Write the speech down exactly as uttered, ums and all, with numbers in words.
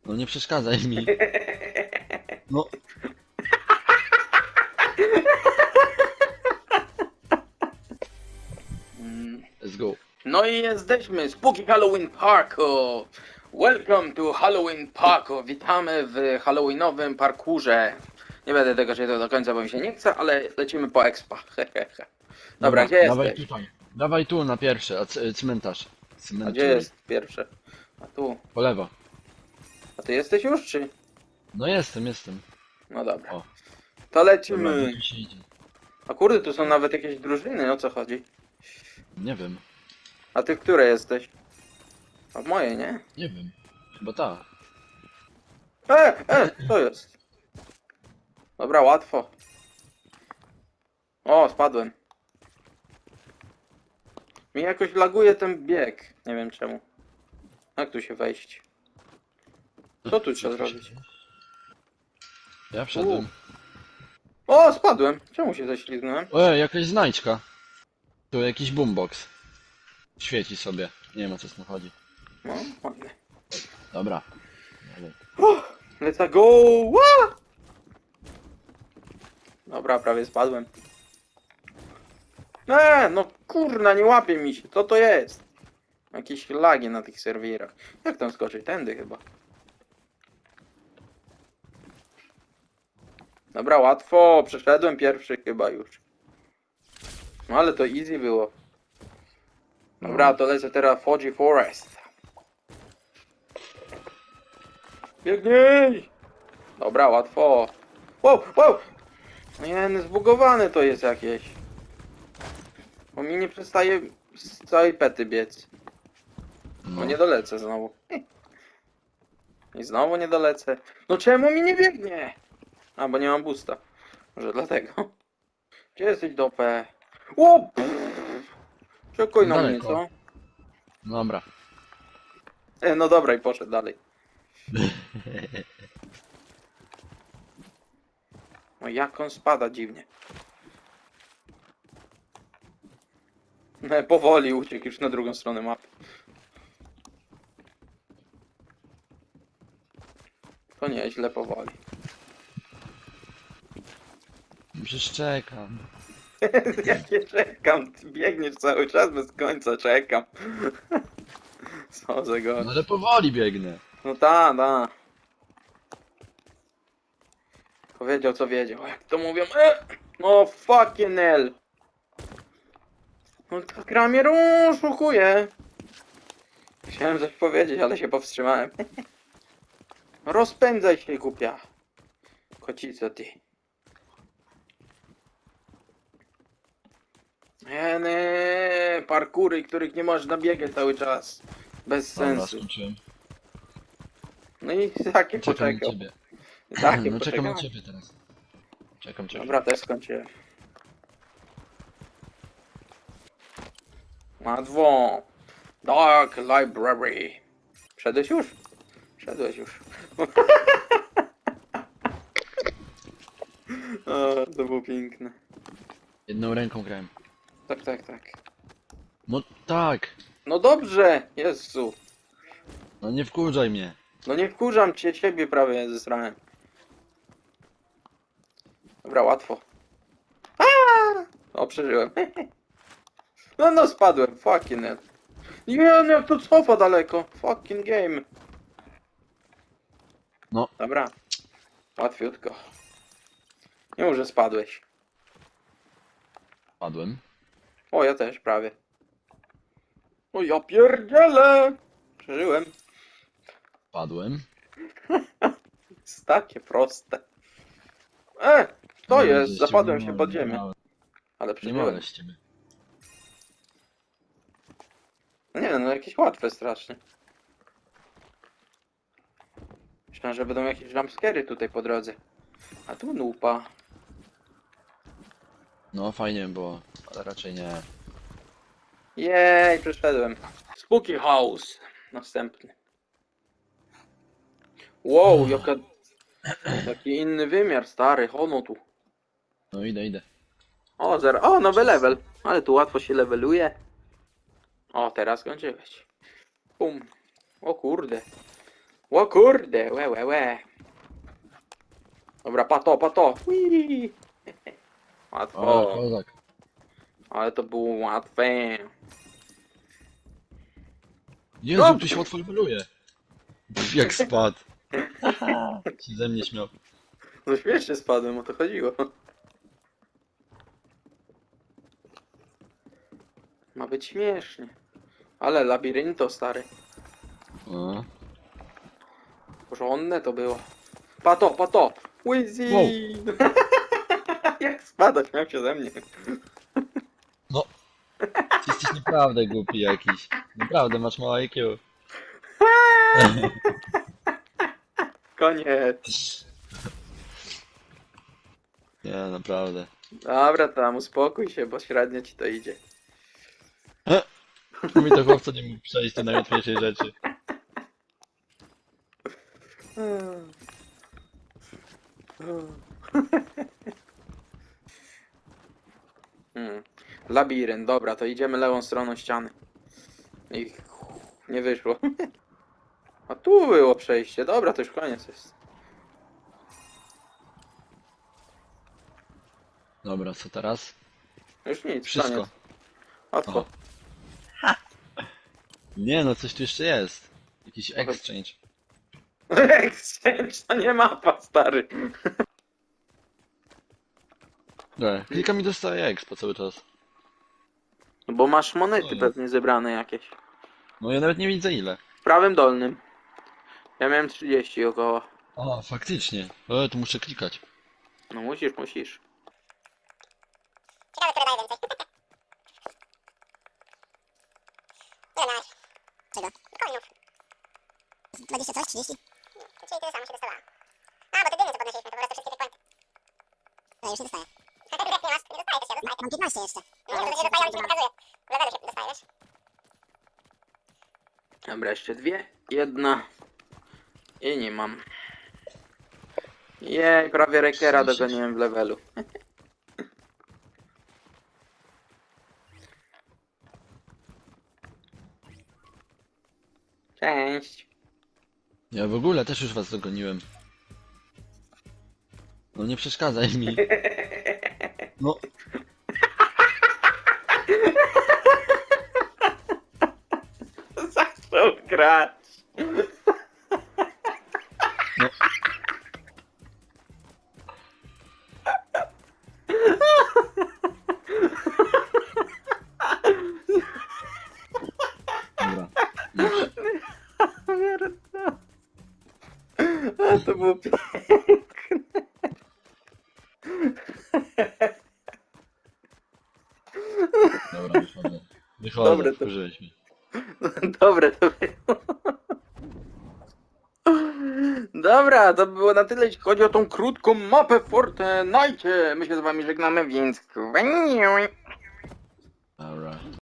No nie przeszkadzaj mi. No. Let's go. No i jesteśmy, Spooky Halloween Parku! Welcome to Halloween Parku! Witamy w halloweenowym parkurze. Nie będę tego czytał do końca, bo mi się nie chce, ale lecimy po expa. Dobra, Dobra, gdzie dawaj jesteś? tutaj. Dawaj tu na pierwsze, a c- cmentarz. A Cmentarz. gdzie jest pierwsze? A tu. Po lewo. A ty jesteś już, czy? No jestem, jestem. No dobra. O. To Dobra, lecimy. tu się idzie. A kurde, tu są nawet jakieś drużyny, o co chodzi? Nie wiem, A ty które jesteś? A moje, nie? nie wiem. Chyba tak. E, e, to jest. Dobra, łatwo. O, spadłem. Mi jakoś laguje ten bieg. Nie wiem czemu. Jak tu się wejść? Co tu trzeba zrobić? Ja wszedłem. O, spadłem. Czemu się ześlizgnąłem? Ojej, jakaś znajdźka. Tu jakiś boombox. Świeci sobie. Nie wiem o co z tym chodzi. No, ładnie. Dobra. Dalej. Let's go! Ła! Dobra, prawie spadłem. Eee, no kurna, nie łapie mi się. Co to jest? Jakieś lagi na tych serwerach. Jak tam skoczyć? Tędy chyba. Dobra, łatwo. Przeszedłem pierwszy chyba już. No ale to easy było. Dobra, to lecę teraz w Fuji Forest. Biegnij! Dobra, łatwo. Wow, wow! Nie, no zbugowane to jest jakieś. Bo mi nie przestaje z całej pety biec. No nie dolecę znowu. I znowu nie dolecę. No czemu mi nie biegnie? A, bo nie mam boosta. Może dlatego. Gdzie jesteś, dopę? O! Czekaj na mnie, Daleko. co? Dobra. E, no dobra, i poszedł dalej. No jak on spada dziwnie. No, powoli uciekł już na drugą stronę mapy. To nieźle powoli. Przecież czekam. Jak nie czekam, ty biegniesz cały czas bez końca, czekam. Co za No gość. ale powoli biegnę. No ta, ta. Powiedział co wiedział, jak to mówią. E! No fucking hell. No ta gra mnie oszukuje. Chciałem coś powiedzieć, ale się powstrzymałem. Rozpędzaj się, głupia. Kocico ty. Nie, nie, parkury, których nie można biegać cały czas. Bez Dobra, sensu. skończyłem. No i takie Czekam na poczekał. ciebie. I takie No czekam na poczekałem. ciebie teraz. Czekam, czekam. Dobra, też skończyłem. Łatwo. Dark Library. Wszedłeś już? Wszedłeś już. O, to było piękne. Jedną ręką grałem. Tak, tak, tak. No tak. No dobrze, Jezu. No nie wkurzaj mnie. No nie wkurzam cię, ciebie prawie zesrałem. Dobra, łatwo. Aaaa! O, przeżyłem. No, no spadłem, fucking hell. Nie, no jak to cofa daleko. Fucking game. No. Dobra. Łatwiutko. Nie mów, że spadłeś. Padłem. O, ja też prawie. O, ja pierdzielę! Przeżyłem. Padłem. Jest takie proste. E! To No, jest! że Zapadłem ciebie się nie pod mogę, ziemię. nie mogę. Ale Nie przeżyłem. mogę z ciebie. No nie no, jakieś łatwe strasznie. Myślałem, że będą jakieś jumpscary tutaj po drodze. A tu nupa. No fajnie było, ale raczej nie. Jej, przeszedłem. Spooky House. Następny. Wow, jaka... Jaki inny wymiar, stary. Hono tu. No idę, idę. O, zero. O, nowy level. Ale tu łatwo się leveluje. O, teraz skończyłeś. Pum. O kurde. O kurde, łe, łe, łe. Dobra, pato, pato. Ui. O, Łatwo. kozak. Ale to było łatwe. Jezu, No. tu się łatwo leveluje. Pff, jak spadł. Się ze mnie śmiał. No śmiesznie spadłem, o to chodziło. Ma być śmiesznie. Ale labirynto, stary. O. Porządne to było. Pato, pato! Wizzy! Wow. Jak spada, śmiał się ze mnie. No. Ty jesteś naprawdę głupi jakiś. Naprawdę, masz małe I Q. Koniec. Nie, naprawdę. Dobra, tam uspokój się, bo średnio ci to idzie. Mi to chłopca nie mógł przejść do najłatwiejszej rzeczy. Hmm. Labirynt, dobra, to idziemy lewą stroną ściany. I nie wyszło. A tu było przejście, dobra, to już koniec jest. Dobra, co teraz? Już nic, Wszystko. koniec. Łatwo. Nie no, coś tu jeszcze jest. Jakiś exchange. Exchange, to nie mapa, stary. Dobra, klikam i dostaję expo cały czas. No bo masz monety Co jest? pewnie zebrane jakieś. No ja nawet nie widzę ile. W prawym dolnym. Ja miałem trzydzieści około. A, faktycznie. O, tu muszę klikać. No musisz, musisz. Ciekawe, które daje więcej. Ile miałeś? Czego? Coinów. dwadzieścia coś? trzydzieści? Czyli tyle samo się dostawało. A, bo te dynie co podnosiliśmy, to po prostu wszystkie te pointy. No już nie dostaję. Jak nie masz, nie dostaję też, ja dostaję. Mam piętnaście jeszcze. Nie, to nie dostaję, ale ci nie pokazuje. W levelu się dostajesz. Dobra, jeszcze dwie. Jedna. I nie mam. Jej, prawie Rekera Słyszeć. dogoniłem w levelu. Cześć. Ja w ogóle też już was dogoniłem. No nie przeszkadzaj mi. No, Zaczął grać. no. Dobra. Już. A to było piękne. Dobra, wychodzę. Wychodzę, Dobre to- wkurzyłeś mnie. Dobre to było. Dobra, to było na tyle, jeśli chodzi o tą krótką mapę Fortnite. My się z wami żegnamy, więc... Dobra.